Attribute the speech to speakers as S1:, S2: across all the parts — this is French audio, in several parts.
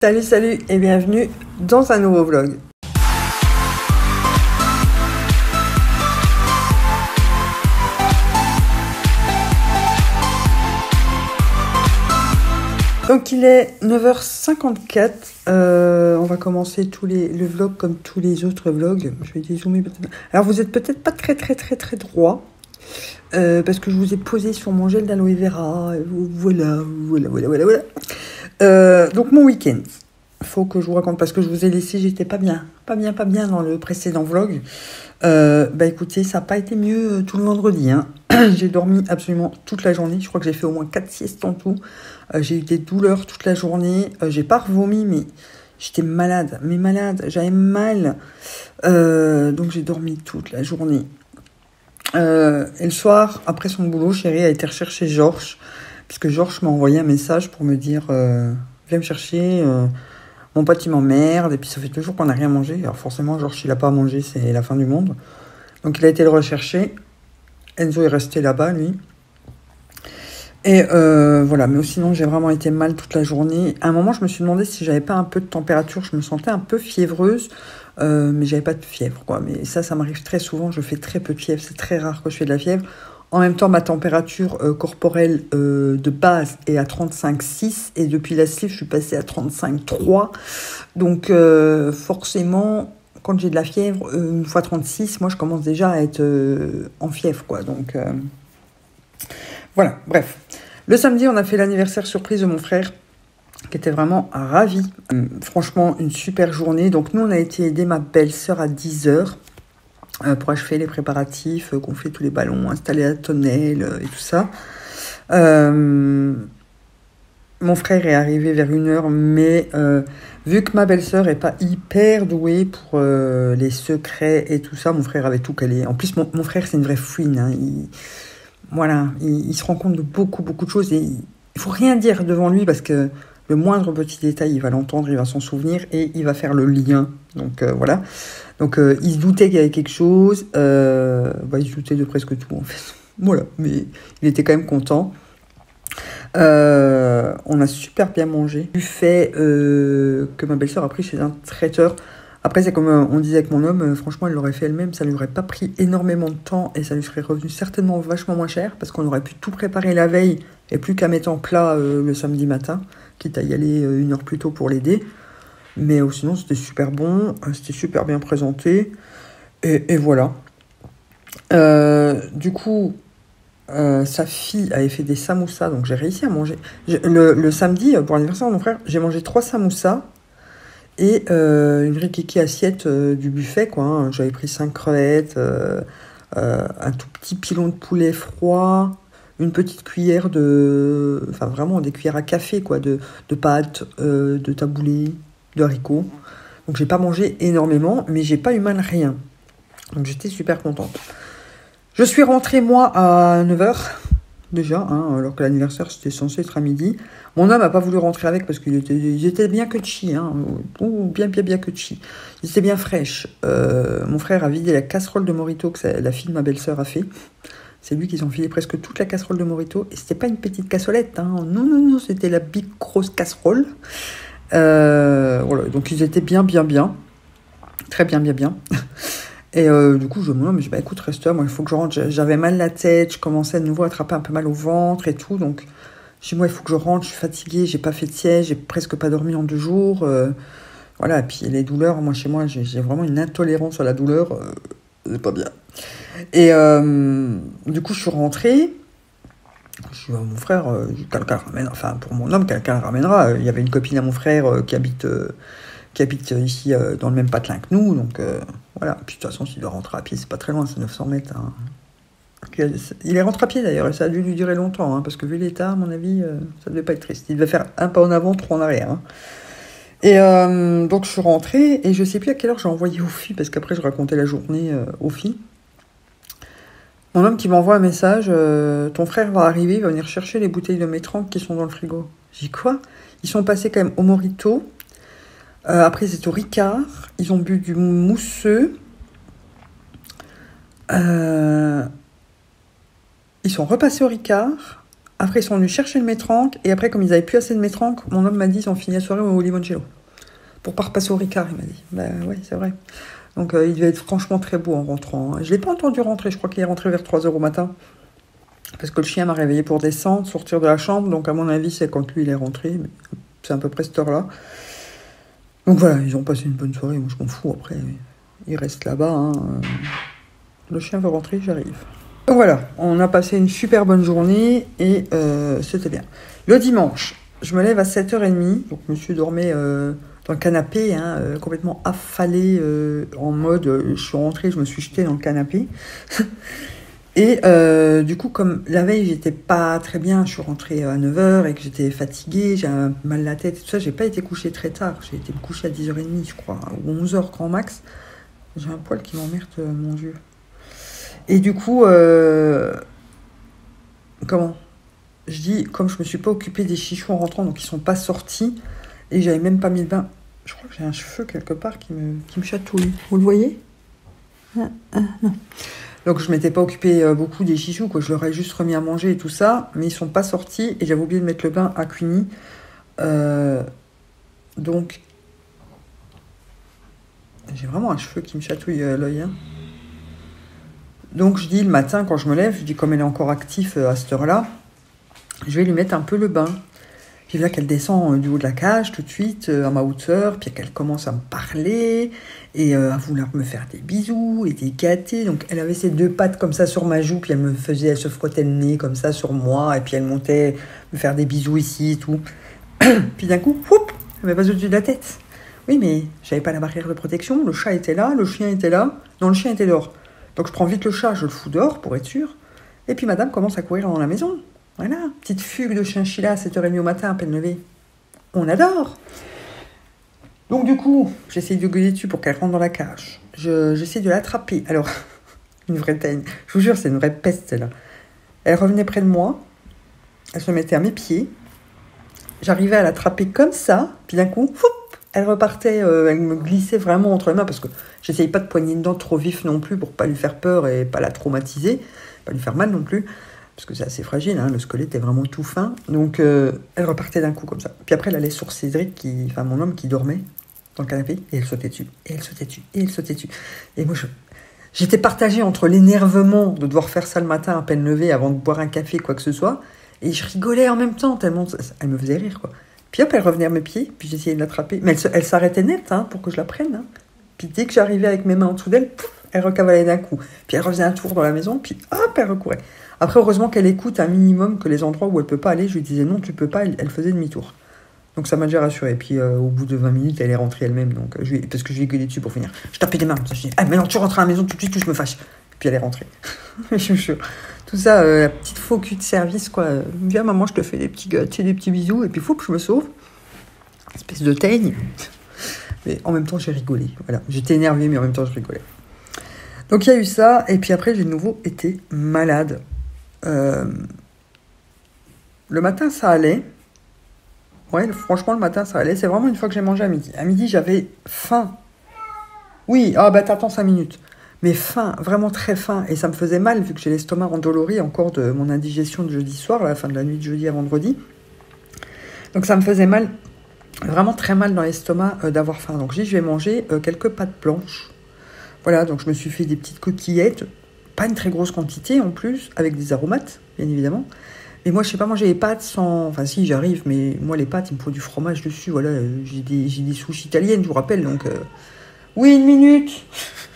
S1: Salut et bienvenue dans un nouveau vlog. Donc il est 9h54, on va commencer le vlog comme tous les autres vlogs. Je vais dézoomer peut-être. Alors vous êtes peut-être pas très droit, parce que je vous ai posé sur mon gel d'aloe vera. Voilà. Donc mon week-end, faut que je vous raconte parce que je vous ai laissé, j'étais pas bien dans le précédent vlog. Écoutez, ça n'a pas été mieux tout le vendredi, hein. J'ai dormi absolument toute la journée. Je crois que j'ai fait au moins 4 siestes en tout. J'ai eu des douleurs toute la journée. J'ai pas revomi, mais j'étais malade. J'avais mal. Donc j'ai dormi toute la journée. Et le soir, après son boulot, chérie a été rechercher Georges. Puisque Georges m'a envoyé un message pour me dire viens me chercher. Mon pote il m'emmerde. Et puis ça fait 2 jours qu'on n'a rien mangé. Alors forcément, Georges il n'a pas à manger, c'est la fin du monde. Donc il a été le rechercher. Enzo est resté là-bas, lui. Et voilà, mais sinon, j'ai vraiment été mal toute la journée. À un moment, je me suis demandé si j'avais pas un peu de température. Je me sentais un peu fiévreuse, mais j'avais pas de fièvre, quoi. Mais ça m'arrive très souvent. Je fais très peu de fièvre. C'est très rare que je fais de la fièvre. En même temps, ma température corporelle de base est à 35,6. Et depuis la sleeve, je suis passée à 35,3. Donc, forcément... Quand j'ai de la fièvre, une fois 36, moi, je commence déjà à être en fièvre, quoi. Donc, voilà, bref. Le samedi, on a fait l'anniversaire surprise de mon frère, qui était vraiment ravi. Franchement, une super journée. Donc, nous, on a été aider ma belle-sœur à 10h pour achever les préparatifs, gonfler tous les ballons, installer la tonnelle et tout ça. Mon frère est arrivé vers 1h, mais vu que ma belle-sœur est pas hyper douée pour les secrets et tout ça, mon frère avait tout calé. En plus, mon frère, c'est une vraie fouine. Hein. Il se rend compte de beaucoup de choses. Et il faut rien dire devant lui parce que le moindre petit détail, il va l'entendre, il va s'en souvenir et il va faire le lien. Donc, voilà. Donc, il se doutait qu'il y avait quelque chose. Il se doutait de presque tout, en fait. Voilà. Mais il était quand même content. On a super bien mangé. Buffet que ma belle-sœur a pris chez un traiteur. Après, c'est comme on disait avec mon homme, franchement, elle l'aurait fait elle-même. Ça lui aurait pas pris énormément de temps et ça lui serait revenu certainement vachement moins cher parce qu'on aurait pu tout préparer la veille et plus qu'à mettre en plat le samedi matin, quitte à y aller 1 heure plus tôt pour l'aider. Mais sinon, c'était super bon, c'était super bien présenté. Et voilà. Du coup... sa fille avait fait des samoussas, donc j'ai réussi à manger. Le samedi, pour l'anniversaire de mon frère, j'ai mangé 3 samoussas et une rikiki assiette du buffet, quoi. Hein. J'avais pris 5 crevettes, un tout petit pilon de poulet froid, une petite cuillère enfin vraiment des cuillères à café, quoi, de pâtes, de taboulé, de haricots. Donc j'ai pas mangé énormément, mais j'ai pas eu mal rien. Donc j'étais super contente. Je suis rentrée, moi, à 9h, déjà, hein, alors que l'anniversaire, c'était censé être à midi. Mon homme n'a pas voulu rentrer avec parce qu'ils étaient bien que chi, hein, ou bien que chi. Ils étaient bien fraîches. Mon frère a vidé la casserole de Morito que la fille de ma belle-sœur a fait. C'est lui qui ont filé presque toute la casserole de Morito. Et c'était pas une petite cassolette, hein. Non, c'était la big grosse casserole. Voilà, donc ils étaient bien. Très bien. Et du coup, je me dis, écoute, reste là, moi, il faut que je rentre. J'avais mal la tête, je commençais de nouveau à attraper un peu mal au ventre et tout. Donc, je dis, moi, il faut que je rentre, je suis fatiguée, j'ai pas fait de sieste, j'ai presque pas dormi en 2 jours. Voilà, et puis les douleurs, moi, chez moi, j'ai vraiment une intolérance à la douleur. C'est pas bien. Et du coup, je suis rentrée. Je suis mon frère, quelqu'un ramène, enfin, pour mon homme, quelqu'un ramènera. Il y avait une copine à mon frère qui habite ici dans le même patelin que nous, donc voilà. Puis de toute façon, s'il doit rentrer à pied, c'est pas très loin, c'est 900 mètres. Hein. Il est rentré à pied d'ailleurs, et ça a dû lui durer longtemps, hein, parce que vu l'état, à mon avis, ça devait pas être triste. Il devait faire 1 pas en avant, 3 en arrière. Hein. Et donc je suis rentrée, et je sais plus à quelle heure j'ai envoyé aux filles, parce qu'après je racontais la journée aux filles. Mon homme qui m'envoie un message, ton frère va arriver, il va venir chercher les bouteilles de Métranque qui sont dans le frigo. J'ai dit quoi ? Ils sont passés quand même au Morito. Après, c'est au Ricard. Ils ont bu du mousseux. Ils sont repassés au Ricard. Après, ils sont venus chercher le métranque. Et après, comme ils avaient plus assez de métranque, mon homme m'a dit ils ont fini la soirée au limoncello. Pour pas repasser au Ricard, il m'a dit. Ben oui, c'est vrai. Donc, il devait être franchement très beau en rentrant. Je l'ai pas entendu rentrer. Je crois qu'il est rentré vers 3 heures au matin. Parce que le chien m'a réveillé pour descendre, sortir de la chambre. Donc, à mon avis, c'est quand lui, il est rentré. C'est à peu près cette heure-là. Donc, voilà, ils ont passé une bonne soirée. Moi, je m'en fous. Après, ils restent là-bas. Hein. Le chien veut rentrer, j'arrive. Donc, voilà, on a passé une super bonne journée. Et c'était bien. Le dimanche, je me lève à 7h30. Donc, monsieur dormait dans le canapé, hein, complètement affalé, en mode, je suis rentrée, je me suis jetée dans le canapé. Et du coup, comme la veille, j'étais pas très bien, je suis rentrée à 9h et que j'étais fatiguée, j'avais mal à la tête et tout ça, j'ai pas été couchée très tard. J'ai été me coucher à 10h30, je crois, ou 11h grand max. J'ai un poil qui m'emmerde, mon Dieu. Et du coup, comment je dis, comme je me suis pas occupée des chichous en rentrant, donc ils sont pas sortis, et j'avais même pas mis le bain. Je crois que j'ai un cheveu quelque part qui me chatouille. Vous le voyez? Non. Donc je m'étais pas occupée beaucoup des chichous, quoi. Je leur ai juste remis à manger et tout ça, mais ils sont pas sortis, et j'avais oublié de mettre le bain à Cuny. Donc, j'ai vraiment un cheveu qui me chatouille l'œil, hein. Donc je dis le matin quand je me lève, je dis comme elle est encore active à cette heure-là, je vais lui mettre un peu le bain. Puis là qu'elle descend du haut de la cage tout de suite à ma hauteur, puis qu'elle commence à me parler et à vouloir me faire des bisous et des gâter. Donc elle avait ses deux pattes comme ça sur ma joue, puis elle se frottait le nez comme ça sur moi, et puis elle montait me faire des bisous ici et tout. Puis d'un coup, whoop, elle me passe au-dessus de la tête. Oui, mais j'avais pas la barrière de protection, le chat était là, le chien était là, non, le chien était dehors. Donc je prends vite le chat, je le fous dehors pour être sûr. Et puis madame commence à courir dans la maison. Voilà, petite fugue de chinchilla à 7h30 au matin, à peine levée. On adore. Donc du coup, j'essaye de gueuler dessus pour qu'elle rentre dans la cage. J'essaie de l'attraper. Alors, une vraie teigne. Je vous jure, c'est une vraie peste, celle-là. Elle revenait près de moi. Elle se mettait à mes pieds. J'arrivais à l'attraper comme ça. Puis d'un coup, foup, elle repartait. Elle me glissait vraiment entre les mains parce que j'essaye pas de poigner dedans trop vif non plus pour pas lui faire peur et pas la traumatiser. Pas lui faire mal non plus. Parce que c'est assez fragile, hein, le squelette est vraiment tout fin. Donc, elle repartait d'un coup comme ça. Puis après, elle allait sur Cédric, mon homme qui dormait dans le canapé, et elle sautait dessus, et elle sautait dessus, et elle sautait dessus. Et moi, j'étais partagée entre l'énervement de devoir faire ça le matin à peine levé avant de boire un café, quoi que ce soit, et je rigolais en même temps, tellement elle me faisait rire, quoi. Puis hop, elle revenait à mes pieds, puis j'essayais de l'attraper. Mais elle s'arrêtait net, hein, pour que je la prenne. Hein. Puis dès que j'arrivais avec mes mains en dessous d'elle, pouf, elle recavalait d'un coup. Puis elle refaisait un tour dans la maison, puis hop, elle recourait. Après, heureusement qu'elle écoute un minimum que les endroits où elle peut pas aller, je lui disais non, tu peux pas, elle faisait demi-tour. Donc ça m'a déjà rassurée. Puis au bout de 20 minutes, elle est rentrée elle-même, donc, parce que je lui ai gueulé dessus pour finir. Je tapais des mains, je dis, ah, mais non, tu rentres à la maison tout de suite que je me fâche. Puis elle est rentrée. Je suis sûre. Tout ça, la petite faux cul de service, quoi. Viens, maman, je te fais des petits gâteaux, des petits bisous, et puis fou, je me sauve. Espèce de teigne. Mais en même temps, j'ai rigolé. Voilà. J'étais énervée, mais en même temps, je rigolais. Donc il y a eu ça, et puis après, j'ai de nouveau été malade. Le matin, ça allait. Ouais, franchement, le matin, ça allait. C'est vraiment une fois que j'ai mangé à midi. À midi, j'avais faim. Oui, ah bah t'attends 5 minutes. Mais faim, vraiment très faim. Et ça me faisait mal, vu que j'ai l'estomac endolori encore de mon indigestion de jeudi soir, à la fin de la nuit de jeudi à vendredi. Donc ça me faisait mal, vraiment très mal dans l'estomac d'avoir faim. Donc je vais manger quelques pâtes blanches. Voilà, donc je me suis fait des petites coquillettes. Pas une très grosse quantité en plus, avec des aromates, bien évidemment. Mais moi, je sais pas manger les pâtes sans... Enfin, si, j'arrive, mais moi, les pâtes, il me faut du fromage dessus. Voilà, j'ai des souches italiennes, je vous rappelle. Donc, oui, 1 minute.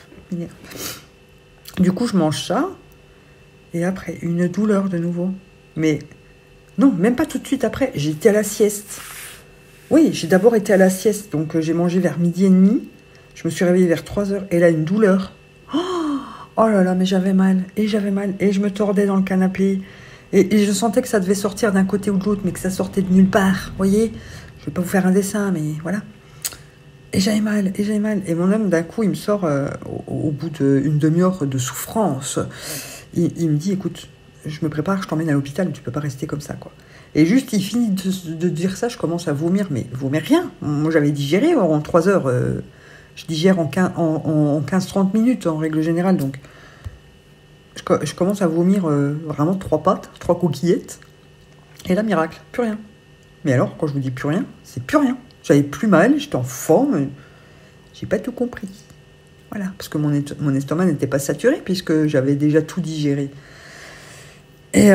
S1: Du coup, je mange ça. Et après, une douleur de nouveau. Mais non, même pas tout de suite après. J'ai été à la sieste. Oui, j'ai d'abord été à la sieste. Donc, j'ai mangé vers 12h30. Je me suis réveillée vers 3h. Et là, une douleur. Oh là là, mais j'avais mal. Et j'avais mal. Et je me tordais dans le canapé. Et je sentais que ça devait sortir d'un côté ou de l'autre, mais que ça sortait de nulle part. Vous voyez? Je vais pas vous faire un dessin, mais voilà. Et j'avais mal, et j'avais mal. Et mon homme, d'un coup, il me sort, au bout d'une demi-heure de souffrance, il me dit, écoute, je me prépare, je t'emmène à l'hôpital, tu peux pas rester comme ça, quoi. Et juste, il finit de dire ça, je commence à vomir, mais vomir rien. Moi, j'avais digéré en 3 heures. Je digère en 15-30 minutes, en règle générale, donc... Je commence à vomir vraiment 3 pâtes, 3 coquillettes. Et là, miracle, plus rien. Mais alors, quand je vous dis plus rien, c'est plus rien. J'avais plus mal, j'étais en forme. J'ai pas tout compris. Voilà, parce que mon estomac n'était pas saturé puisque j'avais déjà tout digéré. Et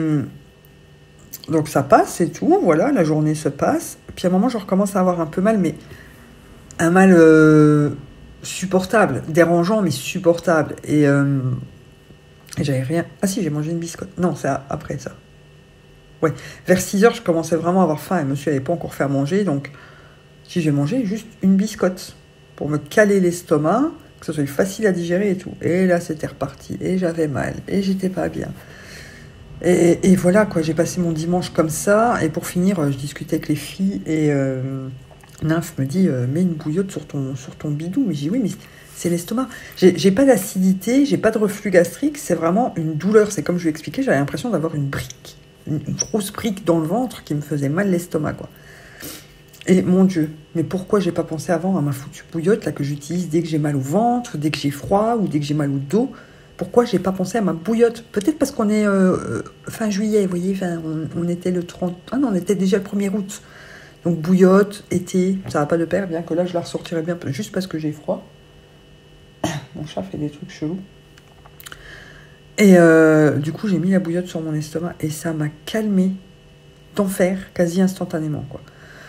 S1: donc ça passe et tout, voilà, la journée se passe. Puis à un moment, je recommence à avoir un peu mal, mais un mal supportable, dérangeant, mais supportable. Et j'avais rien... Ah si, j'ai mangé une biscotte. Non, c'est après ça. Ouais, vers 6h, je commençais vraiment à avoir faim et monsieur n'avait pas encore fait à manger, donc si j'ai mangé juste une biscotte pour me caler l'estomac, que ce soit facile à digérer et tout. Et là, c'était reparti, et j'avais mal, et j'étais pas bien. Et voilà, quoi, j'ai passé mon dimanche comme ça, et pour finir, je discutais avec les filles, et Nymph me dit, mets une bouillotte sur ton bidou. Mais j'ai dit, oui, mais c'est l'estomac. J'ai pas d'acidité, j'ai pas de reflux gastrique, c'est vraiment une douleur. C'est comme je lui ai expliqué, j'avais l'impression d'avoir une brique. Une grosse brique dans le ventre qui me faisait mal l'estomac, quoi. Et mon Dieu, mais pourquoi j'ai pas pensé avant à ma foutue bouillotte là que j'utilise dès que j'ai mal au ventre, dès que j'ai froid ou dès que j'ai mal au dos? Pourquoi j'ai pas pensé à ma bouillotte? Peut-être parce qu'on est fin juillet, vous voyez, on était le 30... Ah non, on était déjà le 1er août. Donc bouillotte, été, ça va pas de pair, bien que là je la ressortirais bien, juste parce que j'ai froid. Mon chat fait des trucs chelous. Et du coup, j'ai mis la bouillotte sur mon estomac et ça m'a calmé d'enfer quasi instantanément, quoi.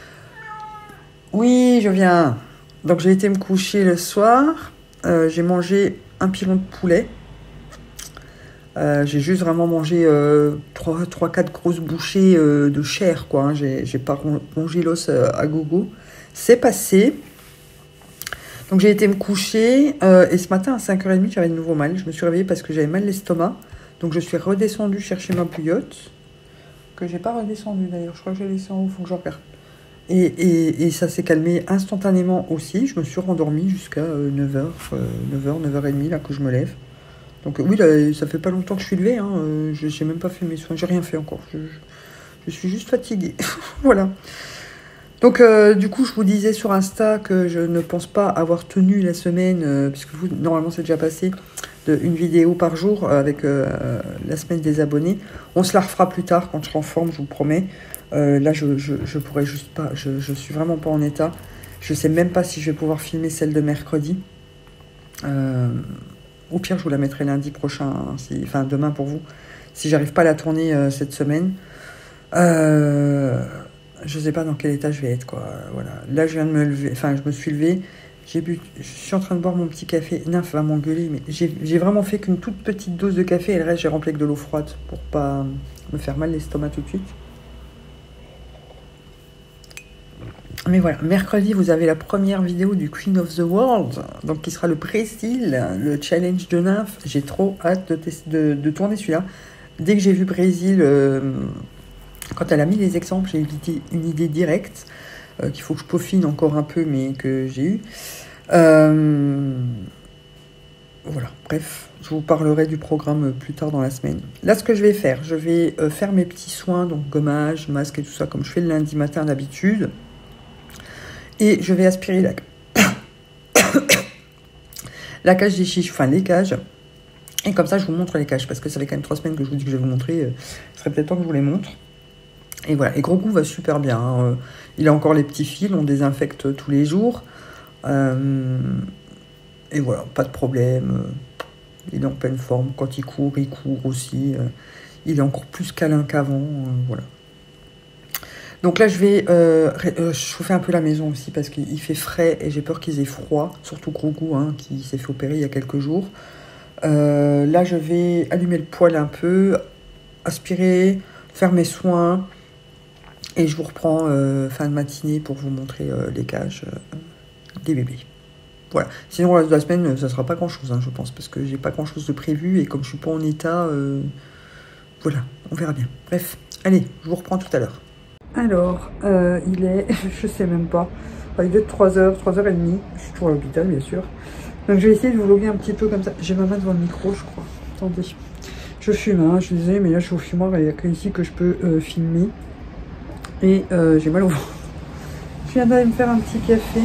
S1: Oui, je viens. Donc, j'ai été me coucher le soir. J'ai mangé un pilon de poulet. J'ai juste vraiment mangé 3-4 grosses bouchées de chair, quoi. Hein. J'ai pas rongé l'os à gogo. C'est passé. Donc j'ai été me coucher et ce matin à 5h30 j'avais de nouveau mal. Je me suis réveillée parce que j'avais mal l'estomac. Donc je suis redescendue chercher ma bouillotte. Que j'ai pas redescendue d'ailleurs. Je crois que j'ai laissé en haut, il faut que je repère. Et ça s'est calmé instantanément aussi. Je me suis rendormie jusqu'à 9h, 9h30 là que je me lève. Donc oui, là, ça fait pas longtemps que je suis levée. Hein. J'ai même pas fait mes soins. J'ai rien fait encore. Je suis juste fatiguée. Voilà. Donc, du coup, je vous disais sur Insta que je ne pense pas avoir tenu la semaine, puisque vous, normalement, c'est déjà passé, une vidéo par jour avec la semaine des abonnés. On se la refera plus tard quand je serai en forme, je vous promets. Là, je pourrais juste pas, je suis vraiment pas en état. Je sais même pas si je vais pouvoir filmer celle de mercredi. Au pire, je vous la mettrai lundi prochain, hein, enfin demain pour vous, si j'arrive pas à la tourner cette semaine. Je sais pas dans quel état je vais être, quoi. Voilà. Là, je viens de me lever, enfin, je me suis levée, je suis en train de boire mon petit café. Nymph va m'engueuler, mais j'ai vraiment fait qu'une toute petite dose de café et le reste, j'ai rempli avec de l'eau froide pour pas me faire mal l'estomac tout de suite. Mais voilà, mercredi, vous avez la première vidéo du Queen of the World, donc qui sera le Brésil, le challenge de Nymph. J'ai trop hâte de tourner celui-là. Dès que j'ai vu Brésil, quand elle a mis les exemples, j'ai eu une idée directe, qu'il faut que je peaufine encore un peu, mais que j'ai eu. Voilà, bref, je vous parlerai du programme plus tard dans la semaine. Là, ce que je vais faire, je vais faire mes petits soins, donc gommage, masque et tout ça, comme je fais le lundi matin d'habitude. Et je vais aspirer la cage des chiches, enfin les cages. Et comme ça, je vous montre les cages, parce que ça fait quand même 3 semaines que je vous dis que je vais vous montrer. Ce serait peut-être temps que je vous les montre. Et voilà, et Gros Goût va super bien. Hein. Il a encore les petits fils, on désinfecte tous les jours. Et voilà, pas de problème. Il est en pleine forme. Quand il court aussi. Il est encore plus câlin qu'avant. Voilà. Donc là, je vais chauffer un peu la maison aussi parce qu'il fait frais et j'ai peur qu'ils aient froid. Surtout Gros Goût, hein, qui s'est fait opérer il y a quelques jours. Là, je vais allumer le poêle un peu, aspirer, faire mes soins. Et je vous reprends fin de matinée pour vous montrer les cages des bébés. Voilà. Sinon, le reste de la semaine, ça ne sera pas grand-chose, hein, je pense, parce que j'ai pas grand-chose de prévu et comme je suis pas en état, voilà, on verra bien. Bref, allez, je vous reprends tout à l'heure. Alors, il est, je sais même pas, il doit être 3h, 3h30. Je suis toujours à l'hôpital, bien sûr. Donc, je vais essayer de vous vlogger un petit peu comme ça. J'ai ma main devant le micro, je crois. Attendez. Je fume, hein, je suis désolée, mais là, je suis au fumoir et il n'y a que ici que je peux filmer. Et j'ai mal au ventre. Je viens d'aller me faire un petit café.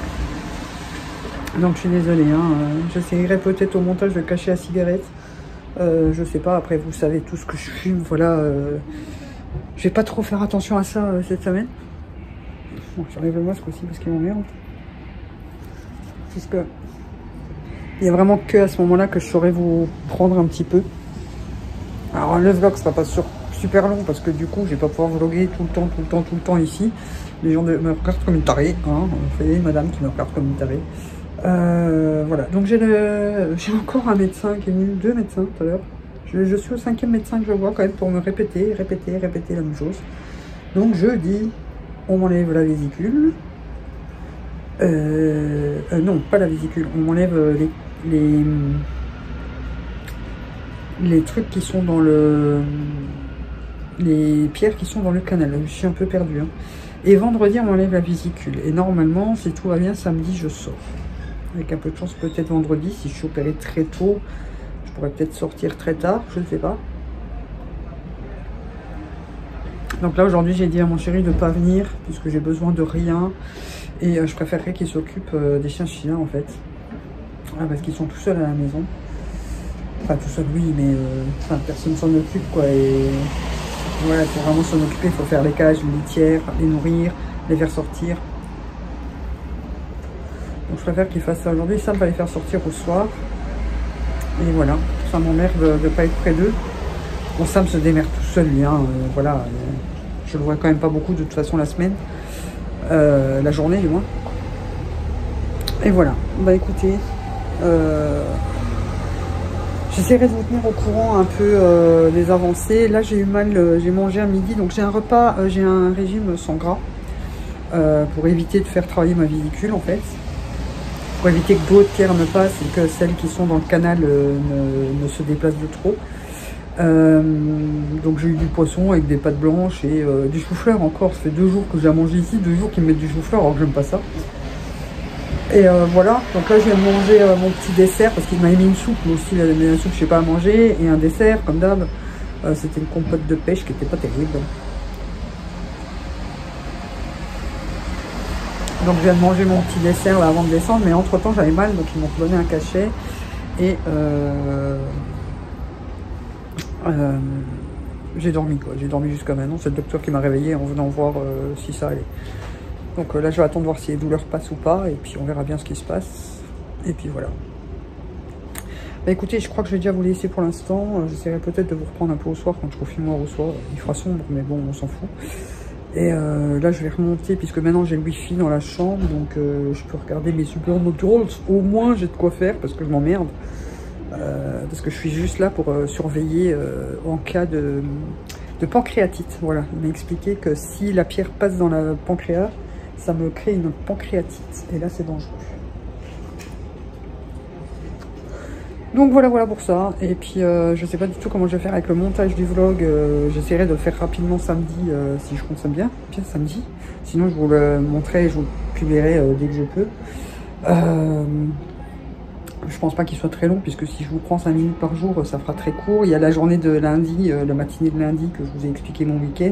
S1: Donc je suis désolée, hein, j'essaierai peut-être au montage de cacher la cigarette. Je sais pas, après vous savez tout ce que je fume, voilà. Je vais pas trop faire attention à ça cette semaine. Bon, j'enlève le masque aussi parce qu'il m'emmerde. Puisque il y a vraiment que à ce moment-là que je saurais vous prendre un petit peu. Alors le vlog sera pas super long parce que du coup je vais pas pouvoir vlogger tout le temps ici. Les gens me regardent comme une tarée, hein. Vous voyez, madame qui me regarde comme une tarée. Voilà, donc j'ai encore un médecin qui est venu, 2 médecins tout à l'heure. Je suis au 5e médecin que je vois quand même pour me répéter la même chose. Donc jeudi, on m'enlève la vésicule. Non, pas la vésicule, on m'enlève les trucs qui sont dans le... les pierres qui sont dans le canal. Je suis un peu perdue, hein. Et vendredi, on m'enlève la vésicule. Et normalement, si tout va bien, samedi, je sors. Avec un peu de chance, peut-être vendredi, si je suis opérée très tôt, je pourrais peut-être sortir très tard, je ne sais pas. Donc là, aujourd'hui, j'ai dit à mon chéri de ne pas venir, puisque j'ai besoin de rien. Et je préférerais qu'il s'occupe des chiens, en fait. Ah, parce qu'ils sont tout seuls à la maison. Enfin, tout seul, oui, mais enfin, personne s'en occupe, quoi. Et voilà, il faut vraiment s'en occuper. Il faut faire les cages, les litières, les nourrir, les faire sortir. Donc je préfère qu'il fasse ça aujourd'hui. Ça va les faire sortir au soir. Et voilà, ça m'emmerde de ne pas être près d'eux. Bon, Sam se démerde tout seul, lui, hein. Voilà, je le vois quand même pas beaucoup de toute façon la semaine. La journée, du moins. Et voilà, bah écoutez, j'essaierai de vous tenir au courant un peu des avancées. Là, j'ai eu mal, j'ai mangé à midi, donc j'ai un repas, j'ai un régime sans gras pour éviter de faire travailler ma vésicule, en fait. Pour éviter que d'autres pierres ne passent et que celles qui sont dans le canal ne se déplacent de trop. Donc j'ai eu du poisson avec des pâtes blanches et du chou-fleur encore. Ça fait 2 jours que j'ai à manger ici, 2 jours qu'ils me mettent du chou-fleur alors que j'aime pas ça. Et voilà, donc là je viens de manger mon petit dessert parce qu'il m'avait mis une soupe, mais aussi la soupe je sais pas à manger, et un dessert comme d'hab. C'était une compote de pêche qui était pas terrible. Donc je viens de manger mon petit dessert là avant de descendre, mais entre temps j'avais mal, donc ils m'ont donné un cachet. Et j'ai dormi, quoi. J'ai dormi jusqu'à maintenant. C'est le docteur qui m'a réveillé en venant voir si ça allait. Donc là je vais attendre voir si les douleurs passent ou pas, et puis on verra bien ce qui se passe. Et puis voilà. Bah écoutez, je crois que je vais déjà vous laisser pour l'instant. J'essaierai peut-être de vous reprendre un peu au soir quand je refilme au soir. Il fera sombre, mais bon, on s'en fout. Et là je vais remonter puisque maintenant j'ai le wifi dans la chambre, donc je peux regarder mes Supernaturals. Au moins j'ai de quoi faire parce que je m'emmerde, parce que je suis juste là pour surveiller en cas de pancréatite. Voilà, il m'a expliqué que si la pierre passe dans la pancréas, ça me crée une pancréatite et là c'est dangereux. Donc voilà pour ça. Et puis je sais pas du tout comment je vais faire avec le montage du vlog. J'essaierai de le faire rapidement samedi si je compte ça bien samedi. Sinon je vous le montrerai et je vous le publierai dès que je peux. Je pense pas qu'il soit très long puisque si je vous prends 5 minutes par jour ça fera très court. Il y a la journée de lundi, la matinée de lundi que je vous ai expliqué mon week-end.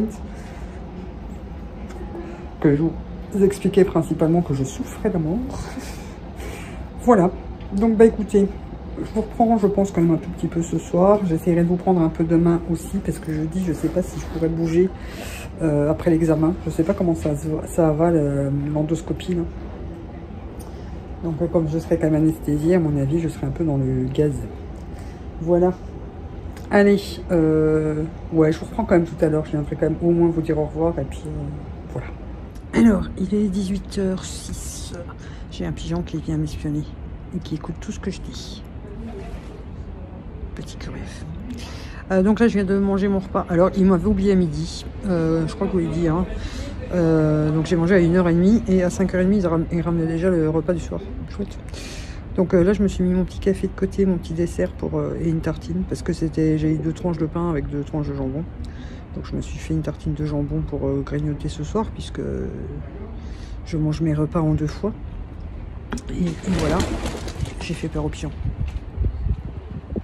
S1: Que je vous expliquais principalement que je souffrais d'amour. Voilà. Donc bah écoutez. Je vous reprends, je pense, quand même un tout petit peu ce soir. J'essaierai de vous prendre un peu demain aussi, parce que jeudi, je ne sais pas si je pourrais bouger après l'examen. Je ne sais pas comment ça va, l'endoscopie. Là. Donc, comme je serai quand même anesthésiée, à mon avis, je serai un peu dans le gaz. Voilà. Allez, ouais, je vous reprends quand même tout à l'heure. Je viendrai quand même au moins vous dire au revoir, et puis voilà. Alors, il est 18h06. J'ai un pigeon qui vient m'espionner et qui écoute tout ce que je dis. Petit curieux. Donc là je viens de manger mon repas. Alors il m'avait oublié à midi, je crois que vous l'avez dit, hein. Donc j'ai mangé à 1h30 et à 5h30 il ramenait déjà le repas du soir. Chouette. Donc là je me suis mis mon petit café de côté, mon petit dessert et une tartine, parce que j'ai eu 2 tranches de pain avec 2 tranches de jambon. Donc je me suis fait une tartine de jambon pour grignoter ce soir, puisque je mange mes repas en 2 fois. Et voilà, j'ai fait peur aux pigeons.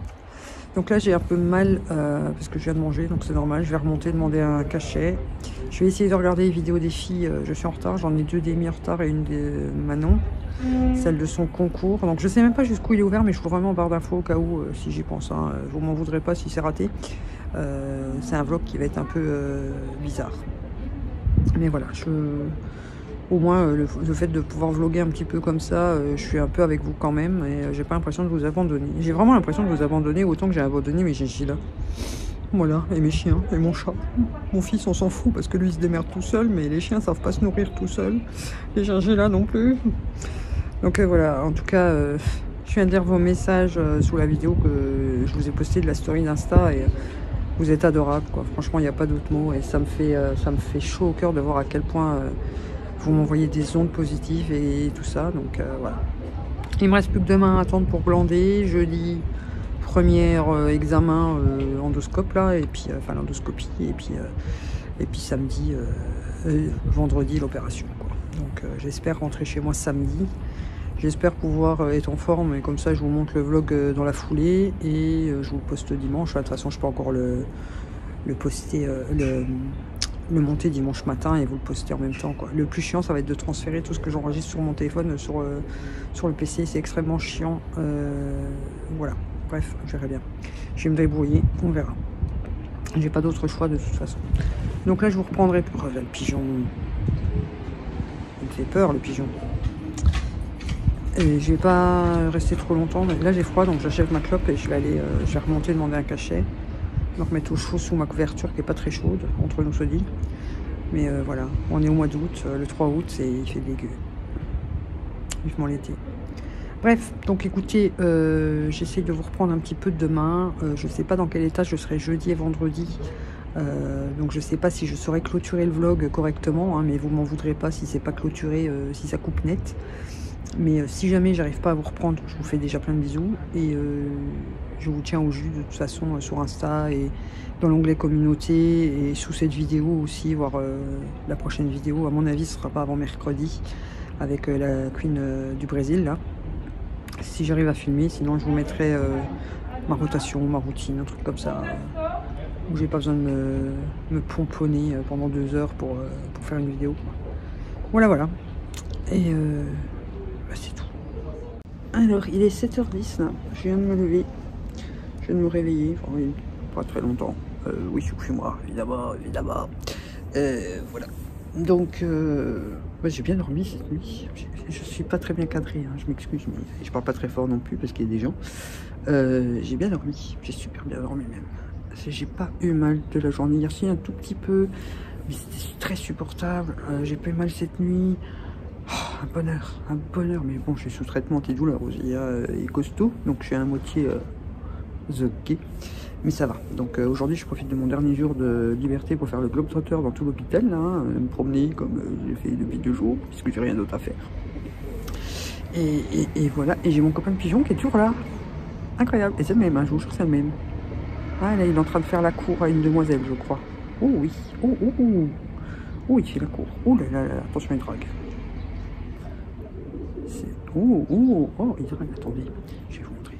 S1: Donc là j'ai un peu mal parce que je viens de manger, donc c'est normal. Je vais remonter, demander un cachet. Je vais essayer de regarder les vidéos des filles. Je suis en retard, j'en ai 2 d'Amy en retard et une de Manon. Celle de son concours. Donc je sais même pas jusqu'où il est ouvert, mais je trouve vraiment en barre d'infos au cas où, si j'y pense. Hein. Vous m'en voudrez pas si c'est raté. C'est un vlog qui va être un peu bizarre. Mais voilà, au moins le fait de pouvoir vlogger un petit peu comme ça, je suis un peu avec vous quand même. Et j'ai pas l'impression de vous abandonner. J'ai vraiment l'impression de vous abandonner autant que j'ai abandonné mes chinchillas. Voilà, et mes chiens, et mon chat. Mon fils, on s'en fout parce que lui, il se démerde tout seul, mais les chiens savent pas se nourrir tout seuls. Les chinchillas non plus. Donc voilà, en tout cas, je viens de lire vos messages sous la vidéo que je vous ai posté de la story d'Insta et vous êtes adorables, quoi. Franchement, il n'y a pas d'autre mot et ça me fait chaud au cœur de voir à quel point vous m'envoyez des ondes positives et tout ça. Donc voilà. Il me reste plus que demain à attendre pour glander. Jeudi, premier examen endoscope là, et puis enfin l'endoscopie, et puis samedi, vendredi l'opération. Donc j'espère rentrer chez moi samedi. J'espère pouvoir être en forme et comme ça je vous montre le vlog dans la foulée et je vous le poste dimanche. De toute façon je peux encore le poster, le monter dimanche matin et vous le poster en même temps, quoi. Le plus chiant ça va être de transférer tout ce que j'enregistre sur mon téléphone sur le PC. C'est extrêmement chiant. Voilà, bref, je verrai bien. Je vais me débrouiller, on verra. J'ai pas d'autre choix de toute façon. Donc là je vous reprendrai pour le pigeon. Il me fait peur le pigeon. Et je vais pas rester trop longtemps. Là j'ai froid donc j'achète ma clope et je vais remonter demander un cachet. Me remettre au chaud sous ma couverture qui est pas très chaude, entre nous se dit. Mais voilà, on est au mois d'août, le 3 août et il fait dégueu. Vivement l'été. Bref, donc écoutez, j'essaie de vous reprendre un petit peu demain. Je sais pas dans quel état je serai jeudi et vendredi. Donc je sais pas si je saurai clôturer le vlog correctement, hein, mais vous m'en voudrez pas si c'est pas clôturé, si ça coupe net. Mais si jamais j'arrive pas à vous reprendre, je vous fais déjà plein de bisous et je vous tiens au jus de toute façon sur Insta et dans l'onglet communauté et sous cette vidéo aussi, voir la prochaine vidéo. À mon avis ce sera pas avant mercredi avec la Queen du Brésil là. Si j'arrive à filmer, sinon je vous mettrai ma rotation, ma routine, un truc comme ça où j'ai pas besoin de me pomponner pendant 2 heures pour faire une vidéo. Voilà. Et c'est tout. Alors, il est 7h10 là. Je viens de me lever. Je viens de me réveiller. Enfin, oui, pas très longtemps. Oui, je suis chez moi, évidemment. Voilà. Donc, j'ai bien dormi cette nuit. Je suis pas très bien cadré, hein, je m'excuse, mais je parle pas très fort non plus parce qu'il y a des gens. J'ai bien dormi. J'ai super bien dormi même. J'ai pas eu mal de la journée. Hier, si, un tout petit peu. Mais c'était très supportable. J'ai pas eu mal cette nuit. Oh, un bonheur, mais bon, je suis sous traitement antidouleur aussi, est costaud, donc je suis à moitié zoqué, mais ça va. Donc aujourd'hui, je profite de mon dernier jour de liberté pour faire le globe-trotter dans tout l'hôpital, hein, me promener comme j'ai fait depuis 2 jours, puisque j'ai rien d'autre à faire. Et voilà, et j'ai mon copain de pigeon qui est toujours là, incroyable, et c'est le même, hein, je vous jure, c'est le même. Ah, là, il est en train de faire la cour à une demoiselle, je crois. Oh oui, oh, il fait la cour. Oh là, attention, il drague. Oh, il drague, attendez, je vais vous montrer.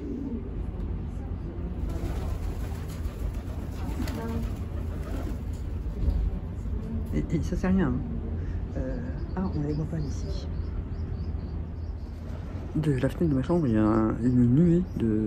S1: Et ça c'est rien. Hein. On ne les voit pas ici. De la fenêtre de ma chambre, il y a une nuée de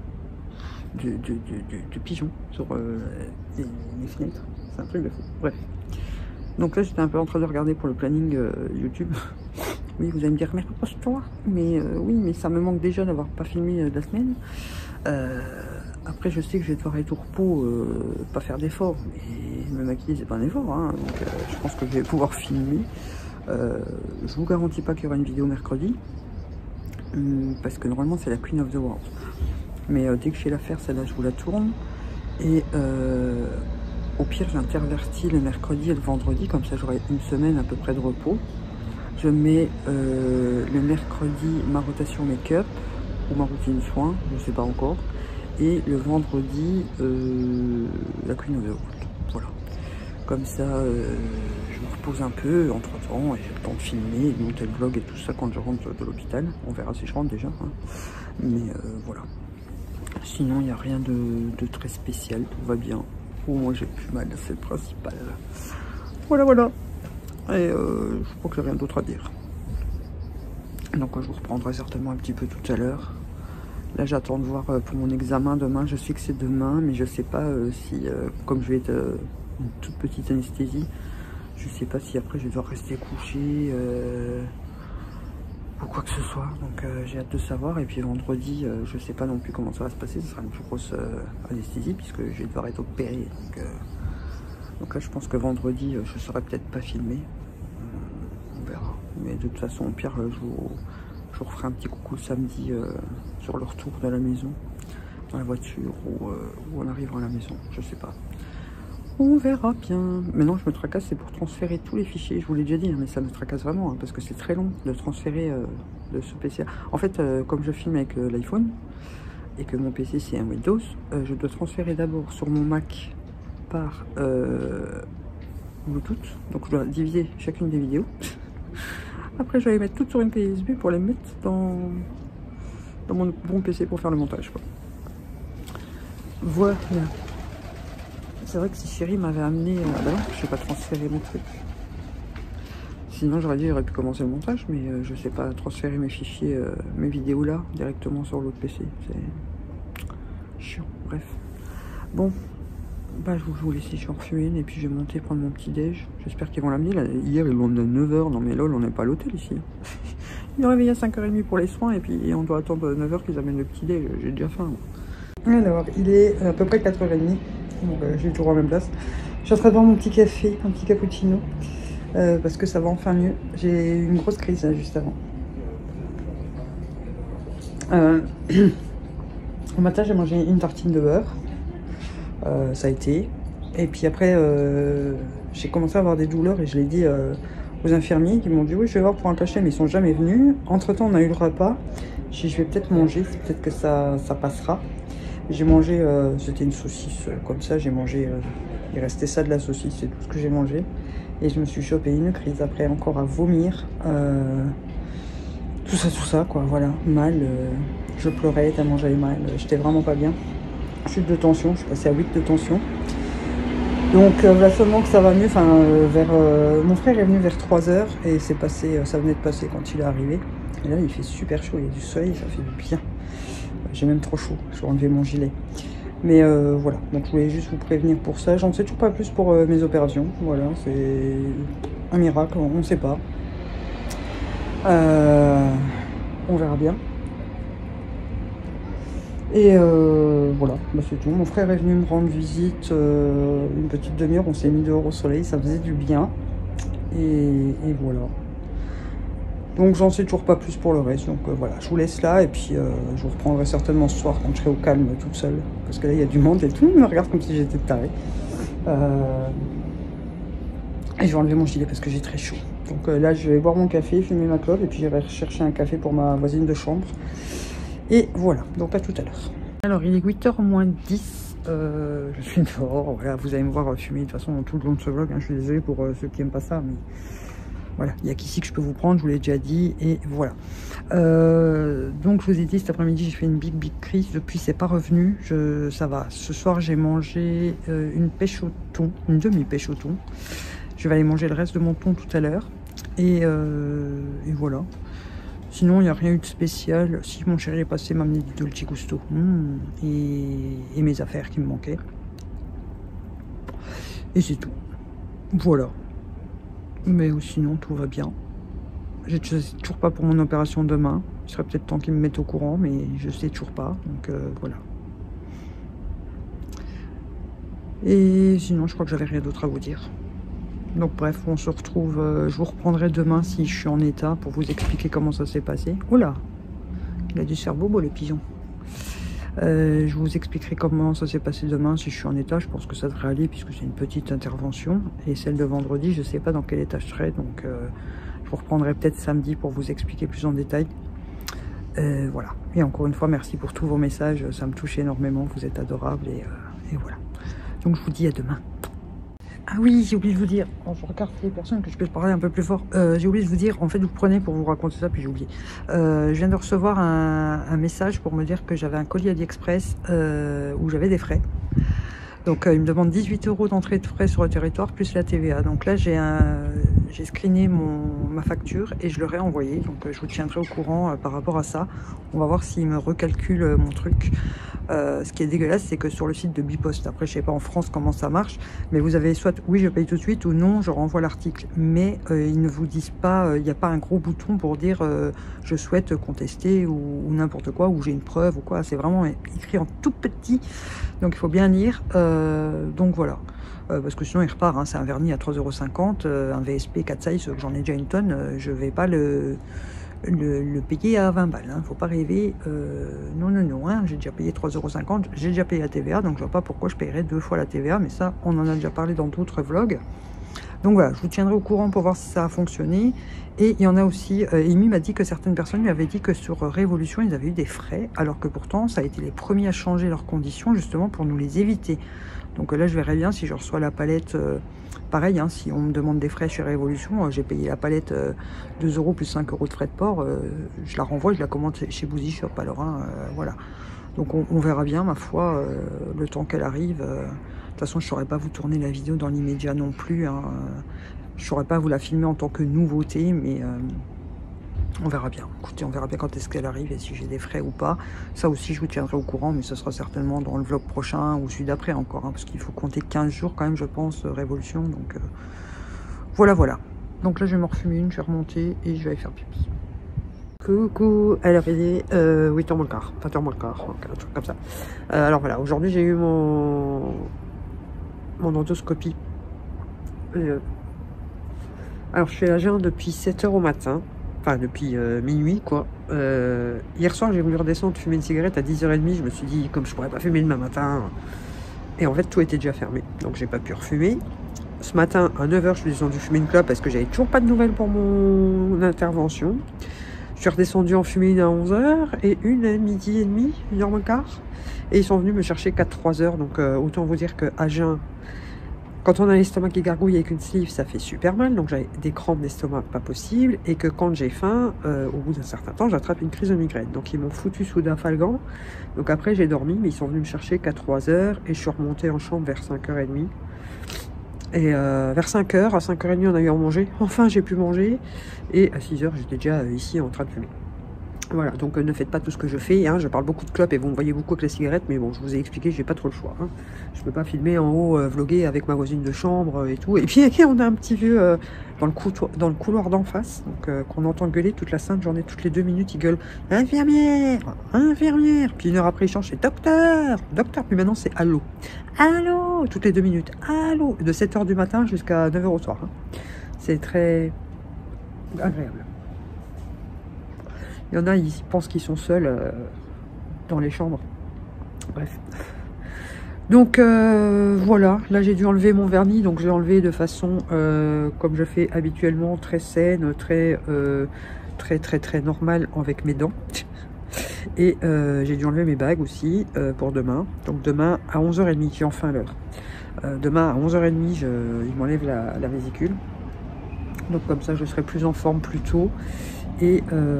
S1: pigeons sur les fenêtres. C'est un truc de fou. Bref. Donc là, j'étais un peu en train de regarder pour le planning YouTube. Oui, vous allez me dire, mais repose-toi. Mais oui, mais ça me manque déjà d'avoir pas filmé de la semaine. Après, je sais que je vais devoir être au repos, pas faire d'efforts. Mais me maquiller, c'est pas un effort. Hein, donc, je pense que je vais pouvoir filmer. Je vous garantis pas qu'il y aura une vidéo mercredi. Parce que normalement, c'est la Queen of the World. Mais dès que j'ai l'affaire, celle-là, je vous la tourne. Et au pire, j'intervertis le mercredi et le vendredi. Comme ça, j'aurai une semaine à peu près de repos. Je mets le mercredi ma rotation make-up ou ma routine soins, je ne sais pas encore. Et le vendredi, la Queen of the World. Voilà. Comme ça, je me repose un peu entre temps et j'ai le temps de filmer, de monter le vlog et tout ça quand je rentre de l'hôpital. On verra si je rentre déjà. Hein. Mais voilà. Sinon, il n'y a rien de très spécial. Tout va bien. Au moins, j'ai plus mal, c'est le principal. Voilà, voilà. Et je crois que j'ai rien d'autre à dire. Donc je vous reprendrai certainement un petit peu tout à l'heure. Là j'attends de voir pour mon examen demain. Je sais que c'est demain, mais je sais pas si, comme je vais être une toute petite anesthésie, je sais pas si après je dois rester couché ou quoi que ce soit. Donc j'ai hâte de savoir. Et puis vendredi, je sais pas non plus comment ça va se passer. Ce sera une plus grosse anesthésie puisque je vais devoir être opéré. Donc là je pense que vendredi je serai peut-être pas filmé. On verra. Mais de toute façon, au pire, je vous referai un petit coucou samedi sur le retour de la maison, dans la voiture, ou on arrivera à la maison, je sais pas. On verra bien. Maintenant, je me tracasse, c'est pour transférer tous les fichiers. Je vous l'ai déjà dit, hein, mais ça me tracasse vraiment, hein, parce que c'est très long de transférer de ce PC. En fait, comme je filme avec l'iPhone, et que mon PC c'est un Windows, je dois transférer d'abord sur mon Mac par Bluetooth. Donc je dois diviser chacune des vidéos. Après, je vais les mettre toutes sur une clé USB pour les mettre dans mon bon PC pour faire le montage, quoi. Voilà. C'est vrai que si Chérie m'avait amené... bah non, je sais pas transférer mon truc. Sinon, j'aurais dit, j'aurais pu commencer le montage, mais je sais pas transférer mes fichiers, mes vidéos là, directement sur l'autre PC. C'est chiant, bref. Bon, bah je vous laisse ici en refumer une et puis je vais monter prendre mon petit déj. J'espère qu'ils vont l'amener. Hier, ils l'ont donné à 9 h. Non mais lol, on n'est pas à l'hôtel ici. Ils ont réveillé à 5 h 30 pour les soins et puis on doit attendre 9 h qu'ils amènent le petit déj. J'ai déjà faim. Alors, il est à peu près 4 h 30. Donc j'ai toujours en même place. Je suis en train de boire mon petit café, un petit cappuccino. Parce que ça va enfin mieux. J'ai eu une grosse crise là, juste avant. Au matin, j'ai mangé une tartine de beurre. Ça a été. Et puis après, j'ai commencé à avoir des douleurs et je l'ai dit aux infirmiers qui m'ont dit oui, je vais voir pour un cachet, mais ils sont jamais venus. Entre temps, on a eu le repas. Je vais peut-être manger, peut-être que ça passera. J'ai mangé, c'était une saucisse comme ça. J'ai mangé, il restait ça de la saucisse, c'est tout ce que j'ai mangé. Et je me suis chopé une crise après encore à vomir. Tout ça, quoi. Voilà, mal. Je pleurais tellement j'avais mal. J'étais vraiment pas bien. Chute de tension, je suis passée à 8 de tension. Donc là seulement que ça va mieux, enfin mon frère est venu vers 3 h et c'est passé, ça venait de passer quand il est arrivé. Et là il fait super chaud, il y a du soleil, ça fait du bien. J'ai même trop chaud, je vais enlever mon gilet. Mais voilà, donc je voulais juste vous prévenir pour ça. J'en sais toujours pas plus pour mes opérations. Voilà, c'est un miracle, on ne sait pas. On verra bien. Et voilà, bah c'est tout. Mon frère est venu me rendre visite une petite demi-heure. On s'est mis dehors au soleil, ça faisait du bien. Et voilà. Donc j'en sais toujours pas plus pour le reste. Donc voilà, je vous laisse là. Et puis je vous reprendrai certainement ce soir quand je serai au calme toute seule. Parce que là, il y a du monde et tout le monde me regarde comme si j'étais tarée. Et je vais enlever mon gilet parce que j'ai très chaud. Donc là, je vais boire mon café, fumer ma clope. Et puis j'irai chercher un café pour ma voisine de chambre. Et voilà, donc à tout à l'heure. Alors il est 8 h moins 10, je suis dehors, voilà, vous allez me voir fumer de toute façon tout le long de ce vlog, hein. Je suis désolé pour ceux qui n'aiment pas ça, mais voilà, il n'y a qu'ici que je peux vous prendre, je vous l'ai déjà dit, et voilà. Donc je vous ai dit, cet après-midi j'ai fait une big crise, depuis c'est pas revenu, ça va. Ce soir j'ai mangé une pêche au thon, une demi-pêche au thon. Je vais aller manger le reste de mon thon tout à l'heure, et voilà. Sinon, il n'y a rien eu de spécial. Si mon chéri est passé m'amener du Dolce Gusto. Et mes affaires qui me manquaient. Et c'est tout. Voilà. Mais sinon, tout va bien. Je ne sais toujours pas pour mon opération demain. Il serait peut-être temps qu'ils me mettent au courant, mais je ne sais toujours pas. Donc voilà. Et sinon, je crois que j'avais rien d'autre à vous dire. Donc bref, on se retrouve, je vous reprendrai demain si je suis en état pour vous expliquer comment ça s'est passé. Oula, il a dû se faire bobo le pigeon. Je vous expliquerai comment ça s'est passé demain si je suis en état. Je pense que ça devrait aller puisque c'est une petite intervention. Et celle de vendredi, je ne sais pas dans quel état je serai. Donc je vous reprendrai peut-être samedi pour vous expliquer plus en détail. Voilà. Et encore une fois, merci pour tous vos messages. Ça me touche énormément. Vous êtes adorables. Et voilà. Donc je vous dis à demain. Ah oui, j'ai oublié de vous dire, je regarde les personnes que je peux parler un peu plus fort. J'ai oublié de vous dire, en fait, vous prenez pour vous raconter ça, puis j'ai oublié. Je viens de recevoir un message pour me dire que j'avais un colis AliExpress où j'avais des frais. Donc il me demande 18 € d'entrée de frais sur le territoire plus la TVA. Donc là j'ai screené ma facture et je leur ai envoyé. Donc je vous tiendrai au courant par rapport à ça. On va voir s'ils me recalculent mon truc. Ce qui est dégueulasse, c'est que sur le site de Bipost, après je sais pas en France comment ça marche, mais vous avez soit oui je paye tout de suite ou non je renvoie l'article. Mais ils ne vous disent pas, il n'y a pas un gros bouton pour dire je souhaite contester ou n'importe quoi, ou j'ai une preuve ou quoi. C'est vraiment écrit en tout petit. Donc il faut bien lire, donc voilà, parce que sinon il repart, hein, c'est un vernis à 3,50 €, un VSP 4 size, j'en ai déjà une tonne, je vais pas le payer à 20 balles, hein, faut pas rêver, non, hein, j'ai déjà payé 3,50 €, j'ai déjà payé la TVA, donc je vois pas pourquoi je paierais 2 fois la TVA, mais ça on en a déjà parlé dans d'autres vlogs. Donc voilà, je vous tiendrai au courant pour voir si ça a fonctionné. Et il y en a aussi, Amy m'a dit que certaines personnes lui avaient dit que sur Révolution, ils avaient eu des frais, alors que pourtant, ça a été les premiers à changer leurs conditions, justement, pour nous les éviter. Donc là, je verrai bien si je reçois la palette, pareil, hein, si on me demande des frais chez Révolution, j'ai payé la palette 2 € plus 5 € de frais de port, je la renvoie, je la commande chez Bouzy Shop, alors, hein, voilà. Donc on verra bien, ma foi, le temps qu'elle arrive. De toute façon, je ne saurais pas vous tourner la vidéo dans l'immédiat non plus. Hein. Je ne saurais pas vous la filmer en tant que nouveauté, mais on verra bien. Écoutez, on verra bien quand est-ce qu'elle arrive et si j'ai des frais ou pas. Ça aussi, je vous tiendrai au courant, mais ce sera certainement dans le vlog prochain ou celui d'après encore. Hein, parce qu'il faut compter 15 jours quand même, je pense, Révolution. Donc voilà. Donc là, je vais me refumer une, je vais remonter et je vais aller faire pipi. Coucou, alors il est 8h moins le quart, 20h moins le quart, un truc comme ça. Alors voilà, aujourd'hui j'ai eu mon endoscopie. Alors je fais la jeûne depuis 7h au matin, enfin depuis minuit quoi. Hier soir j'ai voulu redescendre fumer une cigarette à 10h30, je me suis dit comme je pourrais pas fumer demain matin. Et en fait tout était déjà fermé, donc j'ai pas pu refumer. Ce matin à 9h je suis descendu fumer une clope parce que j'avais toujours pas de nouvelles pour mon intervention. Je suis redescendue en fumer une à 11h et une à midi et demi, 1h moins quart. Et ils sont venus me chercher qu'à 3h. Donc autant vous dire qu'à jeun, quand on a l'estomac qui gargouille avec une sleeve, ça fait super mal. Donc j'avais des crampes d'estomac pas possible. Et que quand j'ai faim, au bout d'un certain temps, j'attrape une crise de migraine. Donc ils m'ont foutu sous Dafalgan. Donc après j'ai dormi, mais ils sont venus me chercher qu'à 3h. Et je suis remontée en chambre vers 5h30. Et vers 5h, à 5h30, on a eu à manger. Enfin, j'ai pu manger. Et à 6h, j'étais déjà ici en train de fumer. Voilà, donc ne faites pas tout ce que je fais. Hein. Je parle beaucoup de clopes et vous me voyez beaucoup avec la cigarette. Mais bon, je vous ai expliqué, j'ai pas trop le choix. Hein. Je peux pas filmer en haut, vlogger avec ma voisine de chambre et tout. Et puis, on a un petit vieux dans le couloir d'en face. Donc, qu'on entend gueuler toute la sainte journée. Toutes les 2 minutes, il gueule « Infirmière, infirmière !» Puis 1 heure après, il change, c'est « Docteur, docteur !» Puis maintenant, c'est « Allô, allô !» Toutes les 2 minutes, « Allô !» De 7h du matin jusqu'à 9h au soir. Hein. C'est très agréable. Il y en a, ils pensent qu'ils sont seuls dans les chambres. Bref. Donc voilà, là j'ai dû enlever mon vernis, donc je l'ai enlevé de façon comme je fais habituellement, très saine, très normale avec mes dents. Et j'ai dû enlever mes bagues aussi pour demain. Donc demain à 11h30, j'ai enfin l'heure. Demain à 11h30, il m'enlève la vésicule. Donc comme ça je serai plus en forme plus tôt. Et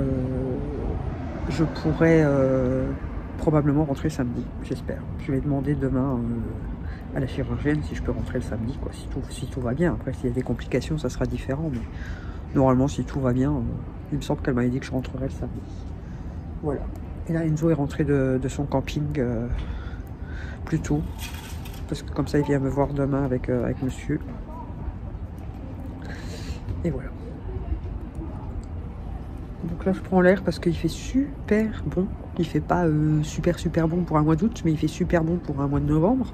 S1: je pourrais probablement rentrer samedi, j'espère. Je vais demander demain à la chirurgienne si je peux rentrer le samedi, quoi, si tout va bien. Après, s'il y a des complications, ça sera différent. Mais normalement, si tout va bien, il me semble qu'elle m'avait dit que je rentrerai le samedi. Voilà. Et là, Enzo est rentré de son camping plus tôt. Parce que comme ça, il vient me voir demain avec monsieur. Et voilà. Donc là, je prends l'air parce qu'il fait super bon. Il fait pas super bon pour un mois d'août, mais il fait super bon pour un mois de novembre.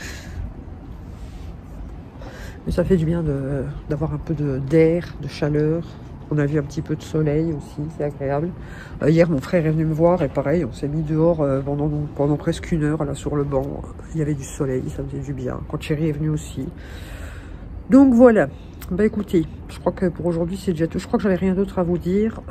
S1: Mais ça fait du bien d'avoir un peu d'air, de chaleur. On a vu un petit peu de soleil aussi, c'est agréable. Hier, mon frère est venu me voir et pareil, on s'est mis dehors pendant presque 1 heure là sur le banc. Il y avait du soleil, ça faisait du bien. Quand Chérie est venue aussi. Donc voilà. Bah écoutez, je crois que pour aujourd'hui c'est déjà tout. Je crois que j'avais rien d'autre à vous dire.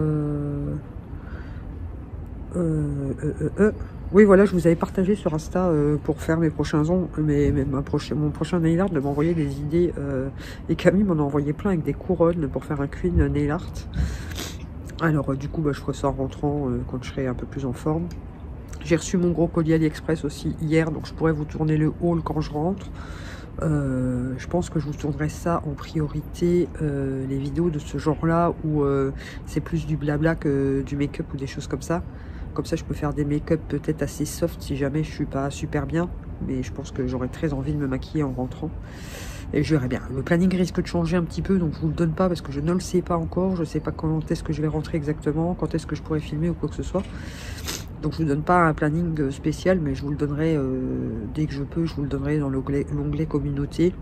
S1: Oui voilà, je vous avais partagé sur Insta pour faire mes prochains mon prochain nail art de m'envoyer des idées. Et Camille m'en a envoyé plein avec des couronnes pour faire un queen nail art. Alors du coup bah, je ferai ça en rentrant quand je serai un peu plus en forme. J'ai reçu mon gros colis AliExpress aussi hier, donc je pourrais vous tourner le haul quand je rentre. Je pense que je vous tournerai ça en priorité, les vidéos de ce genre-là où c'est plus du blabla que du make-up ou des choses comme ça. Comme ça, je peux faire des make-up peut-être assez soft si jamais je suis pas super bien. Mais je pense que j'aurais très envie de me maquiller en rentrant. Et je verrai bien. Le planning risque de changer un petit peu, donc je vous le donne pas parce que je ne le sais pas encore. Je sais pas quand est-ce que je vais rentrer exactement, quand est-ce que je pourrai filmer ou quoi que ce soit. Donc je vous donne pas un planning spécial, mais je vous le donnerai dès que je peux. Je vous le donnerai dans l'onglet communauté.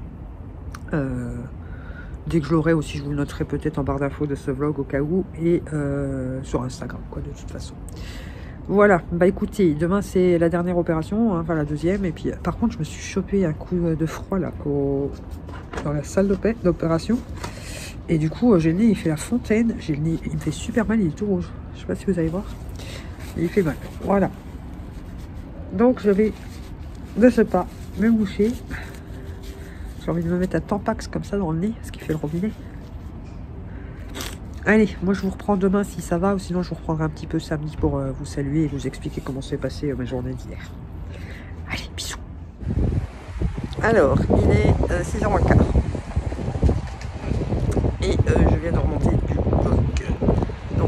S1: Dès que je l'aurai aussi, je vous le noterai peut-être en barre d'infos de ce vlog au cas où. Et sur Instagram, quoi, de toute façon. Voilà, bah écoutez, demain c'est la dernière opération, hein, enfin la deuxième. Et puis par contre, je me suis chopé un coup de froid là dans la salle d'opération. Et du coup, j'ai le nez, il fait la fontaine. J'ai le nez, il me fait super mal, il est tout rouge. Je sais pas si vous allez voir. Il fait mal. Voilà. Donc je vais de ce pas me moucher. J'ai envie de me mettre un Tampax comme ça dans le nez, ce qui fait le robinet. Allez, moi je vous reprends demain si ça va, ou sinon je vous reprendrai un petit peu samedi pour vous saluer et vous expliquer comment s'est passée ma journée d'hier. Allez, bisous. Alors, il est 6h15. Et je viens de remonter du vlog. Donc,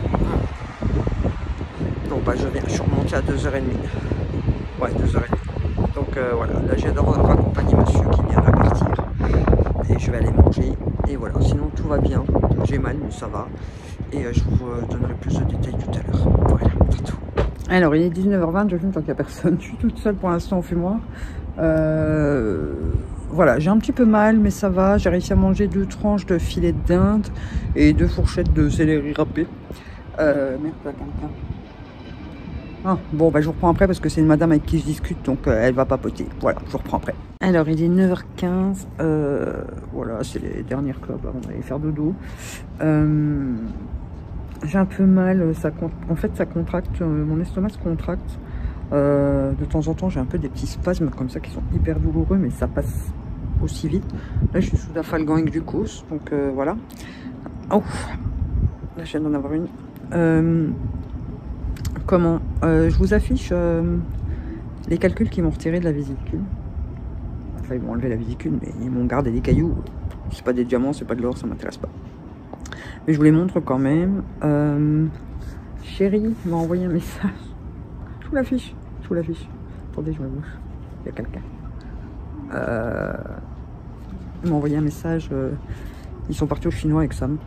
S1: non pas je suis remonté à 2h30. Ouais, 2h30. Donc voilà, là je viens de raccompagner monsieur qui vient de partir. Et je vais aller manger. Et voilà, sinon tout va bien. J'ai mal, mais ça va. Et je vous donnerai plus de détails tout à l'heure. Voilà, c'est tout. Alors, il est 19h20, je fume tant qu'il n'y a personne. Je suis toute seule pour l'instant au fumoir. Voilà, j'ai un petit peu mal, mais ça va. J'ai réussi à manger 2 tranches de filet de dinde et 2 fourchettes de céleri râpé. Merde, pas quelqu'un. Ah, bon, bah, je vous reprends après parce que c'est une madame avec qui je discute, donc elle va papoter. Voilà, je vous reprends après. Alors, il est 9h15. Voilà, c'est les dernières clopes avant d'aller faire dodo. J'ai un peu mal. En fait, ça contracte. Mon estomac se contracte. De temps en temps, j'ai un peu des petits spasmes comme ça qui sont hyper douloureux, mais ça passe aussi vite. Là, je suis sous Dafalgan et glucose, donc voilà. Oh, là, je viens d'en avoir une. Comment je vous affiche les calculs qui m'ont retiré de la vésicule. Enfin, ils m'ont enlevé la vésicule, mais ils m'ont gardé des cailloux. C'est pas des diamants, c'est pas de l'or, ça m'intéresse pas. Mais je vous les montre quand même. Chérie m'a envoyé un message. Je vous l'affiche. Je vous l'affiche. Attendez, je me bouge. Il y a quelqu'un. Il m'a envoyé un message. Ils sont partis au chinois avec Sam.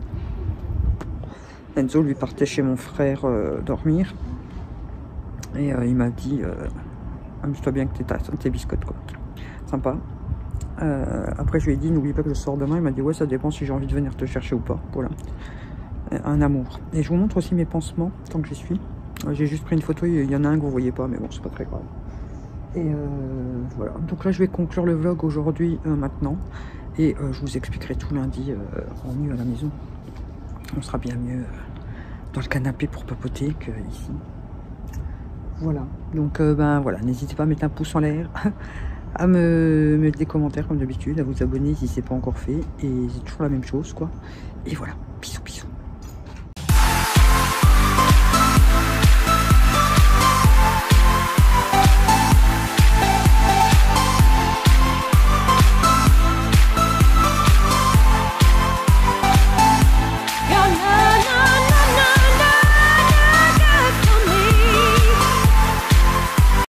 S1: Enzo lui partait chez mon frère dormir. Et il m'a dit amuse-toi bien que tes biscottes, quoi. Sympa. Après je lui ai dit n'oublie pas que je sors demain. Il m'a dit ouais, ça dépend si j'ai envie de venir te chercher ou pas. Voilà. Un amour. Et je vous montre aussi mes pansements tant que j'y suis. J'ai juste pris une photo, il y en a un que vous voyez pas, mais bon, c'est pas très grave. Et voilà. Donc là je vais conclure le vlog aujourd'hui maintenant. Et je vous expliquerai tout lundi en mieux à la maison. On sera bien mieux dans le canapé pour papoter que ici. Voilà. Donc ben voilà, n'hésitez pas à mettre un pouce en l'air, à me mettre des commentaires comme d'habitude, à vous abonner si c'est pas encore fait. Et c'est toujours la même chose, quoi. Et voilà. Bisous, bisous.